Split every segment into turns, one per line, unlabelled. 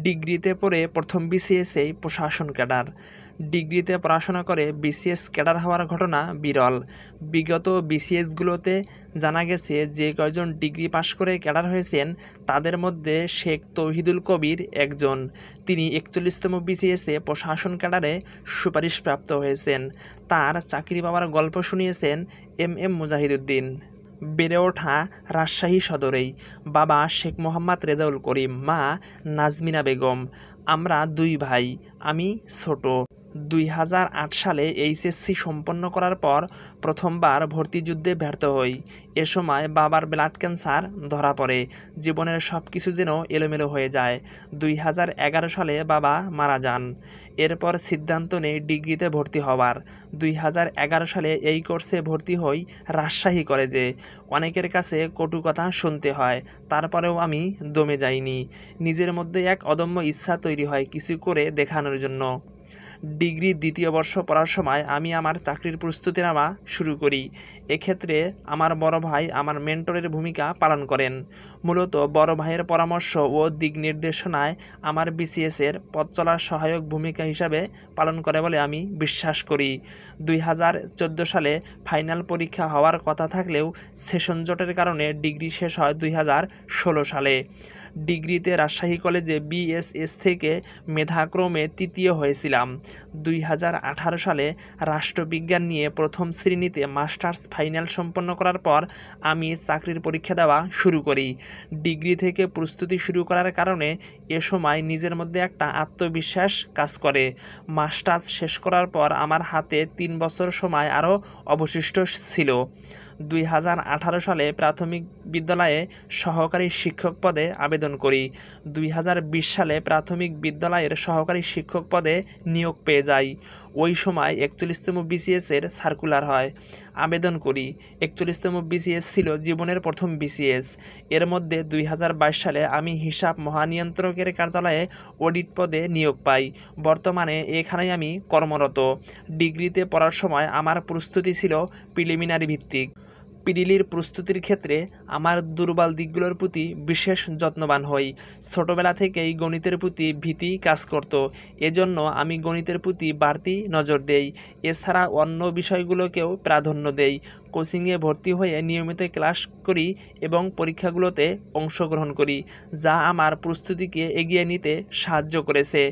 ডিগ্রিতে পড়ে প্রথম বিসিএসেই প্রশাসন ক্যাডার। ডিগ্রিতে পড়াশোনা করে বিসিএস ক্যাডার হওয়ার ঘটনা বিরল। বিগত বিসিএসগুলোতে জানা গেছে যে কয়জন ডিগ্রি পাশ করে ক্যাডার হয়েছেন তাদের মধ্যে শেখ তৌহিদুল কবির একজন। তিনি ৪১তম বিসিএসে প্রশাসন ক্যাডারে সুপারিশপ্রাপ্ত হয়েছেন। তার চাকরি পাওয়ার গল্প শুনিয়েছেন এম মুজাহিদুদ্দিন। বেড়ে ওঠা রাজশাহী সদরেই। বাবা শেখ মোহাম্মদ রেজাউল করিম, মা নাজমিনা বেগম। আমরা দুই ভাই, আমি ছোট। ২০০৮ সালে এইচএসসি সম্পন্ন করার পর প্রথমবার ভর্তিযুদ্ধে ব্যর্থ হই। এ সময় বাবার ব্লাড ক্যান্সার ধরা পড়ে। জীবনের সব কিছু যেন এলোমেলো হয়ে যায়। ২০১১ সালে বাবা মারা যান। এরপর সিদ্ধান্ত নেই ডিগ্রিতে ভর্তি হওয়ার। ২০১১ সালে এই কোর্সে ভর্তি হই রাজশাহী কলেজে। অনেকের কাছে কটু কথা শুনতে হয়, তারপরেও আমি দমে যাইনি। নিজের মধ্যে এক অদম্য ইচ্ছা তৈরি হয় কিছু করে দেখানোর জন্য। ডিগ্রি দ্বিতীয় বর্ষ পড়ার সময় আমি আমার চাকরির প্রস্তুতি নেওয়া শুরু করি। এক্ষেত্রে আমার বড় ভাই আমার মেন্টরের ভূমিকা পালন করেন। মূলত বড় ভাইয়ের পরামর্শ ও দিক নির্দেশনায় আমার বিসিএসের পথ চলার সহায়ক ভূমিকা হিসাবে পালন করে বলে আমি বিশ্বাস করি। ২০১৪ সালে ফাইনাল পরীক্ষা হওয়ার কথা থাকলেও সেশন জটের কারণে ডিগ্রি শেষ হয় ২০১৬ সালে। ডিগ্রিতে রাজশাহী কলেজে বিএসএস থেকে মেধাক্রমে তৃতীয় হয়েছিলাম। ২০১৮ সালে রাষ্ট্রবিজ্ঞান নিয়ে প্রথম শ্রেণীতে মাস্টার্স ফাইনাল সম্পন্ন করার পর আমি চাকরির পরীক্ষা দেওয়া শুরু করি। ডিগ্রি থেকে প্রস্তুতি শুরু করার কারণে এ সময় নিজের মধ্যে একটা আত্মবিশ্বাস কাজ করে। মাস্টার্স শেষ করার পর আমার হাতে ৩ বছর সময় আরও অবশিষ্ট ছিল। ২০১৮ সালে প্রাথমিক বিদ্যালয়ে সহকারী শিক্ষক পদে আবেদন করি। ২০২০ সালে প্রাথমিক বিদ্যালয়ের সহকারী শিক্ষক পদে নিয়োগ পেয়ে যাই। ওই সময় ৪১তম বিসিএসের সার্কুলার হয়। আবেদন করি। ৪১তম বিসিএস ছিল জীবনের প্রথম বিসিএস। এর মধ্যে ২০২২ সালে আমি হিসাব মহানিয়ন্ত্রকের কার্যালয়ে অডিট পদে নিয়োগ পাই। বর্তমানে এখানেই আমি কর্মরত। ডিগ্রিতে পড়ার সময় আমার প্রস্তুতি ছিল প্রিলিমিনারি ভিত্তিক। পিডিলির প্রস্তুতির ক্ষেত্রে আমার দুর্বল দিকগুলোর প্রতি বিশেষ যত্নবান হই। ছোটবেলা থেকেই গণিতের প্রতি ভীতি কাজ করত। এজন্য আমি গণিতের প্রতি বাড়তি নজর দেই। এছাড়া অন্য বিষয়গুলোকেও প্রাধান্য দেই। কোচিংয়ে ভর্তি হয়ে নিয়মিত ক্লাস করি এবং পরীক্ষাগুলোতে অংশগ্রহণ করি, যা আমার প্রস্তুতিকে এগিয়ে নিতে সাহায্য করেছে।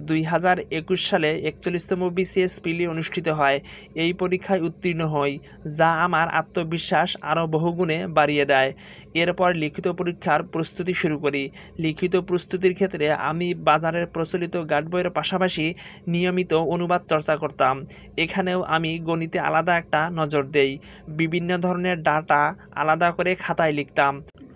২০২১ সালে ৪১তম বিসিএস পিলি অনুষ্ঠিত হয়। এই পরীক্ষায় উত্তীর্ণ হই, যা আমার আত্মবিশ্বাস আরও বহুগুণে বাড়িয়ে দেয়। এরপর লিখিত পরীক্ষার প্রস্তুতি শুরু করি। লিখিত প্রস্তুতির ক্ষেত্রে আমি বাজারের প্রচলিত গাইড বইয়ের পাশাপাশি নিয়মিত অনুবাদ চর্চা করতাম। এখানেও আমি গণিতে আলাদা একটা নজর দেই। বিভিন্ন ধরনের ডাটা আলাদা করে খাতায় লিখতাম।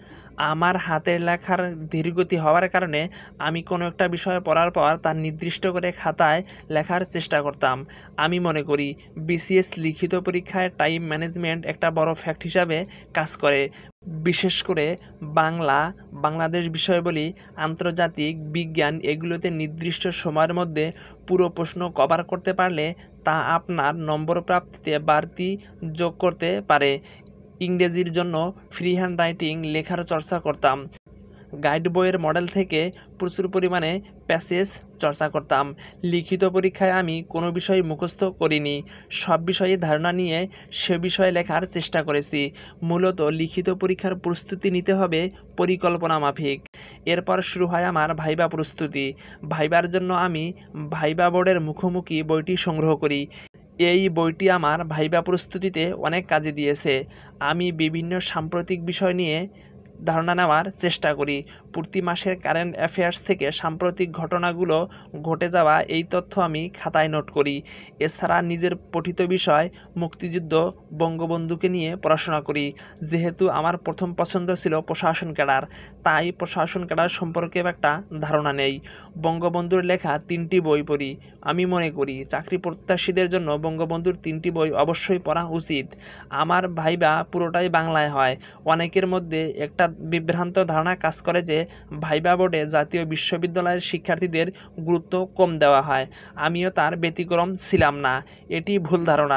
আমার হাতের লেখার ধীরগতি হওয়ার কারণে আমি কোনো একটা বিষয় পড়ার পর তার নির্দিষ্ট করে খাতায় লেখার চেষ্টা করতাম। আমি মনে করি বিসিএস লিখিত পরীক্ষায় টাইম ম্যানেজমেন্ট একটা বড় ফ্যাক্ট হিসাবে কাজ করে। বিশেষ করে বাংলা, বাংলাদেশ বিষয়াবলী, আন্তর্জাতিক বিজ্ঞান এগুলোতে নির্দিষ্ট সময়ের মধ্যে পুরো প্রশ্ন কভার করতে পারলে তা আপনার নম্বর প্রাপ্তিতে বাড়তি যোগ করতে পারে। ইংরেজির জন্য ফ্রি হ্যান্ড রাইটিং লেখার চর্চা করতাম। গাইড বইয়ের মডেল থেকে প্রচুর পরিমাণে প্যাসেজ চর্চা করতাম। লিখিত পরীক্ষায় আমি কোনো বিষয় মুখস্থ করিনি। সব বিষয়ে ধারণা নিয়ে সে বিষয়ে লেখার চেষ্টা করেছি। মূলত লিখিত পরীক্ষার প্রস্তুতি নিতে হবে পরিকল্পনা মাফিক। এরপর শুরু হয় আমার ভাইবা প্রস্তুতি। ভাইবার জন্য আমি ভাইবা বোর্ডের মুখোমুখি বইটি সংগ্রহ করি। এই বইটি আমার ভাইবা প্রস্তুতিতে অনেক কাজে দিয়েছে। আমি বিভিন্ন সাম্প্রতিক বিষয় নিয়ে ধারণা নেওয়ার চেষ্টা করি। প্রতি মাসের কারেন্ট অ্যাফেয়ার্স থেকে সাম্প্রতিক ঘটনাগুলো ঘটে যাওয়া এই তথ্য আমি খাতায় নোট করি। এছাড়া নিজের পঠিত বিষয় মুক্তিযুদ্ধ, বঙ্গবন্ধুকে নিয়ে পড়াশোনা করি। যেহেতু আমার প্রথম পছন্দ ছিল প্রশাসন ক্যাডার, তাই প্রশাসন ক্যাডার সম্পর্কে একটা ধারণা নেই। বঙ্গবন্ধুর লেখা 3টি বই পড়ি। আমি মনে করি চাকরি প্রত্যাশীদের জন্য বঙ্গবন্ধুর 3টি বই অবশ্যই পড়া উচিত। আমার ভাইবা পুরোটাই বাংলায় হয়। অনেকের মধ্যে একটা বিভ্রান্ত ধারণা কাজ করে যে ভাইবা বোর্ডে জাতীয় বিশ্ববিদ্যালয়ের শিক্ষার্থীদের গুরুত্ব কম দেওয়া হয়। আমিও তার ব্যতিক্রম ছিলাম না। এটি ভুল ধারণা।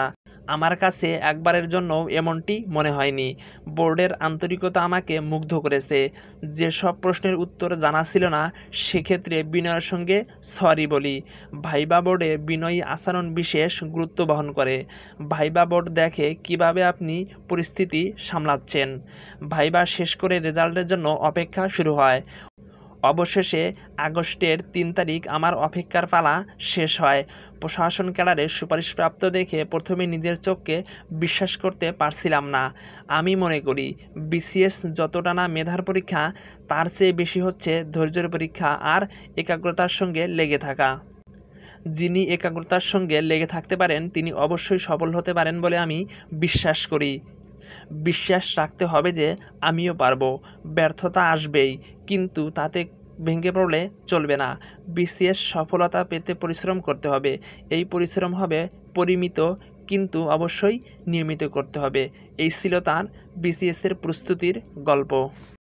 আমার কাছে একবারের জন্য এমনটি মনে হয়নি। বোর্ডের আন্তরিকতা আমাকে মুগ্ধ করেছে। যেসব প্রশ্নের উত্তর জানা ছিল না সেক্ষেত্রে বিনয়ের সঙ্গে সরি বলি। ভাইবা বোর্ডে বিনয়ী আচরণ বিশেষ গুরুত্ব বহন করে। ভাইবা বোর্ড দেখে কিভাবে আপনি পরিস্থিতি সামলাচ্ছেন। ভাইবা শেষ করে রেজাল্টের জন্য অপেক্ষা শুরু হয়। অবশেষে আগস্টের ৩ তারিখ আমার অপেক্ষার পালা শেষ হয়। প্রশাসন ক্যাডারে সুপারিশপ্রাপ্ত দেখে প্রথমে নিজের চোখকে বিশ্বাস করতে পারছিলাম না। আমি মনে করি বিসিএস যতটা না মেধার পরীক্ষা, তার চেয়ে বেশি হচ্ছে ধৈর্যের পরীক্ষা আর একাগ্রতার সঙ্গে লেগে থাকা। যিনি একাগ্রতার সঙ্গে লেগে থাকতে পারেন তিনি অবশ্যই সফল হতে পারেন বলে আমি বিশ্বাস করি। বিশ্বাস রাখতে হবে যে আমিও পারবো। ব্যর্থতা আসবেই, কিন্তু তাতে ভেঙে পড়লে চলবে না। বিসিএস সফলতা পেতে পরিশ্রম করতে হবে। এই পরিশ্রম হবে পরিমিত, কিন্তু অবশ্যই নিয়মিত করতে হবে। এই ছিল তার বিসিএসের প্রস্তুতির গল্প।